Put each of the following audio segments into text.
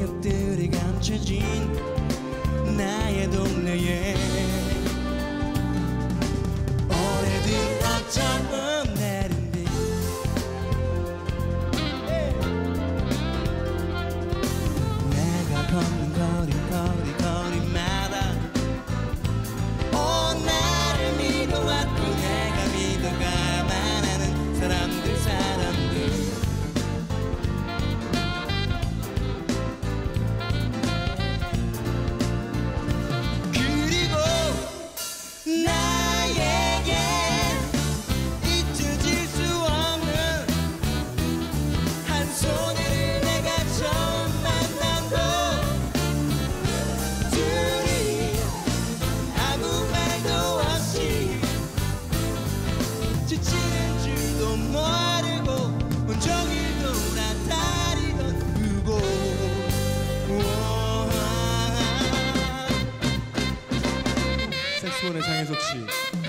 흙들이 감춰진 나의 동네에 오래된 어처럼 내린데 내가 걷는 거리마다 나를 믿어왔고 내가 믿어가야만 하는 사람들 그리고 나에게 잊혀질 수 없는 한 소녀를 내가 처음 만난 거 둘이 아무 말도 없이 지치는 줄도 모르고 온종일 돌아다니던 그곳 색소폰의 장혜석 씨.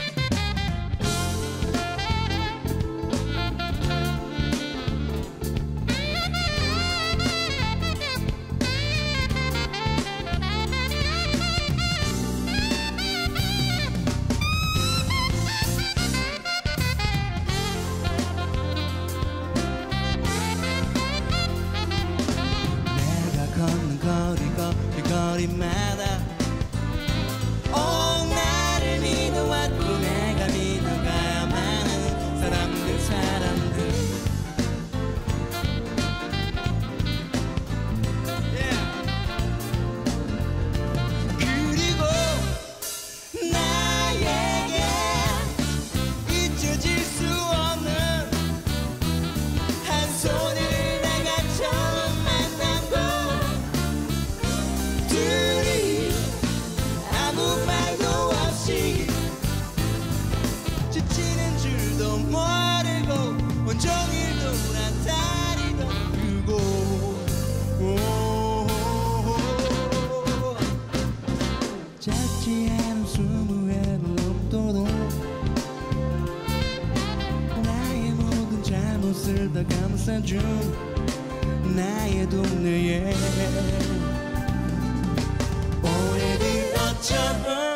걷는 거리마다 나를 믿어왔고 내가 믿어가야만 하는 사람들 그리고 나에게 잊혀질 수 없는 한 소녀를 내가 처음 만난 거 둘이 아무 말도 없이 지치는 줄도 모르고 온종일 돌아다니던 그곳 작지 않은 20의 로또도 나의 모든 잘못을 다 감싸준 나의 동네에 오래된 어처럼